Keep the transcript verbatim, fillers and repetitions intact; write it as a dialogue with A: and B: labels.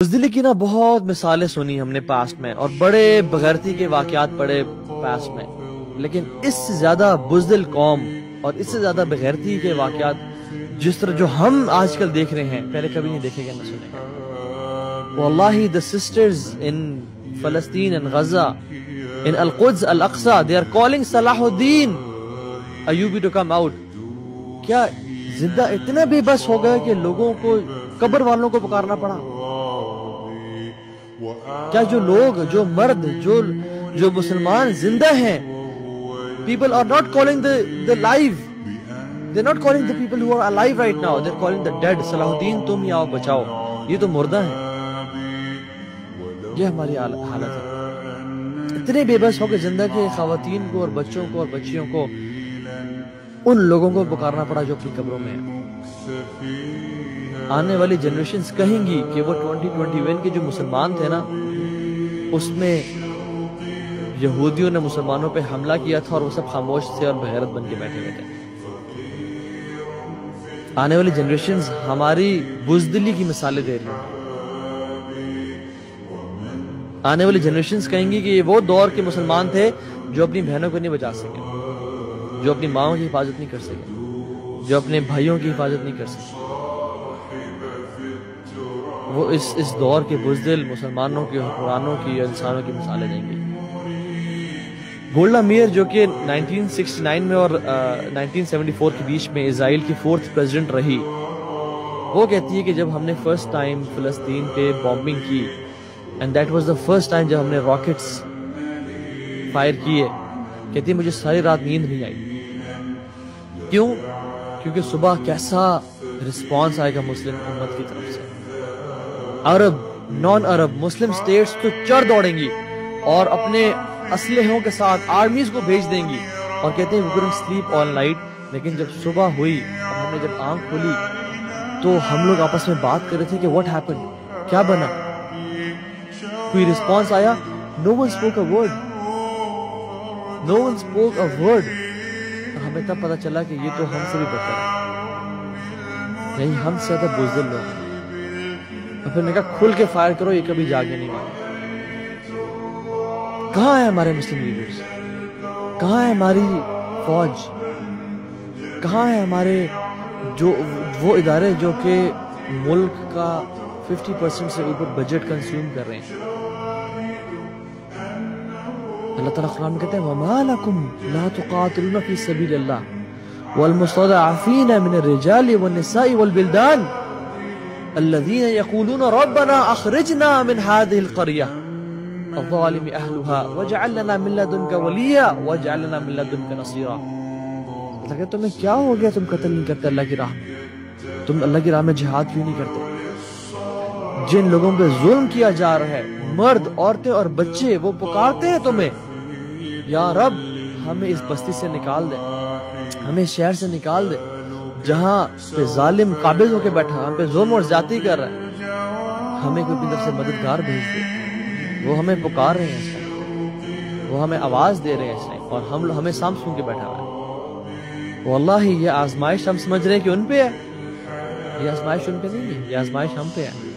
A: بزدلی کی نا بہت مثالیں سنی ہم نے پاسٹ میں، اور بڑے بغیرتی کے واقعات پڑے پاسٹ میں، لیکن اس سے زیادہ بزدل قوم اور اس سے زیادہ بغیرتی کے واقعات جس طرح جو ہم آج کل دیکھ رہے ہیں پہلے کبھی نہیں دیکھے گئے، نہ سنے گئے۔ واللہ the sisters in Palestine and Gaza, in Al-Quds, Al-Aqsa, they are calling Salah Uddin Ayyubi to come out۔ کیا زندہ اتنا بے بس ہو گئے کہ لوگوں کو قبر والوں کو پکارنا پڑا؟ کیا جو لوگ، جو مرد، جو جو مسلمان زندہ ہیں، people are not calling the the live، they're not calling the people who are alive right now، they're calling the dead۔ صلاح الدین تم ہی آؤ بچاؤ، یہ تو مردہ ہیں۔ یہ ہماری حالت ہے، اتنے بے بس ہو کے زندہ کے خواتین کو اور بچوں کو اور بچیوں کو ان لوگوں کو پکارنا پڑا جو اپنی قبروں میں ہیں۔ آنے والی جنریشنز کہیں گی کہ وہ ٹوئنٹی ٹوئنٹی ون کے جو مسلمان تھے نا، اس میں یہودیوں نے مسلمانوں پہ حملہ کیا تھا اور وہ سب خاموش تھے اور بغیرت بن کے بیٹھے ہوئے تھے۔ آنے والی جنریشنز ہماری بزدلی کی مثالیں دے رہی ہیں۔ آنے والی جنریشنز کہیں گی کہ یہ وہ دور کے مسلمان تھے جو اپنی بہنوں کو نہیں بچا سکے، جو اپنی ماؤں کی حفاظت نہیں کر سکے، جو اپنے بھائیوں کی حفاظت نہیں کر سکے۔ وہ اس اس دور کے بزدل مسلمانوں کی، حکمرانوں کی، انسانوں کی مثالیں دیں گے۔ گولڈا میئر جو کہ نائنٹین سکسٹی نائن میں اور نائنٹین سیونٹی فور کے بیچ میں اسرائیل کی فورتھ پریزیڈنٹ رہی، وہ کہتی ہے کہ جب ہم نے فرسٹ ٹائم فلسطین پہ بامبنگ کی، and that was the first time جب ہم نے راکٹس فائر کیے، کہتی ہے مجھے ساری رات نیند نہیں آئی۔ کیوں؟ کیونکہ صبح کیسا رسپانس آئے گا مسلم امت کی طرف سے۔ عرب، نان عرب، مسلم سٹیٹس تو چڑھ دوڑیں گی اور اپنے اسلحوں کے ساتھ آرمیز کو بھیج دیں گی، اور کہتے ہیں we couldn't sleep all night۔ لیکن جب صبح ہوئی اور ہم نے جب آنکھ کھولی تو ہم لوگ آپس میں بات کر رہے تھے کہ what happened، کیا بنا؟ کوئی رسپانس آیا؟ no one spoke a word، no one spoke a word۔ اور ہمیں تب پتا چلا کہ یہ تو ہم سے بھی بدتر ہے، یعنی ہم سے زیادہ بزدل لوگ ہیں۔ اور پھر نے کہا کھل کے فائر کرو، یہ کبھی جاگے نہیں مانے۔ کہاں ہے ہمارے مسلم لیڈرز؟ کہاں ہے ہماری فوج؟ کہاں ہے ہمارے جو وہ ادارے جو کہ ملک کا ففٹی پرسینٹ سے اوپر بجٹ کنزیوم کر رہے ہیں؟ اللہ تعالیٰ قرآن میں کہتے ہیں وَمَا لَكُمْ لَا تُقَاتِلُونَ فِي سَبِيلِ اللَّهِ وَالْمُسْتَضْعَفِينَ مِنَ الرِّجَالِ وَالنِّسَاءِ وَالْبِلْدَانِ الَّذِينَ يَقُولُونَ رَبَّنَا أَخْرِجْنَا مِنْ هَذِهِ الْقَرْيَةِ الظَّالِمِ أَهْلُهَا وَاجْعَل لَّنَا مِن لَّدُنكَ وَلِيًّا وَاجْعَل لَّنَا مِن لَّدُنكَ نَصِيرًا۔ اللہ کہتے تمہیں کیا ہو گیا، تم قتل نہیں کرتے اللہ کی راہ میں؟ تم اللہ کی راہ میں جہاد کیوں نہیں کرتے؟ جن لوگوں پہ ظلم کیا جا رہا ہے، مرد، عورتیں اور بچے، وہ پکارتے ہیں تمہیں یا رب ہمیں اس بستی سے نکال دے، ہمیں شہر سے نکال دے جہاں پہ ظالم قابض ہو کے بیٹھا، ہم پہ ظلم اور زیادتی کر رہا ہے، ہمیں کوئی طرف سے مددگار بھیج دے۔ وہ ہمیں پکار رہے ہیں اس ٹائم، وہ ہمیں آواز دے رہے ہیں اس ٹائم، اور ہم ہمیں سام سن کے بیٹھا ہوا ہے۔ واللہ یہ آزمائش ہم سمجھ رہے ہیں کہ ان پہ ہے، یہ آزمائش ان پہ نہیں ہے، یہ آزمائش ہم پہ ہے۔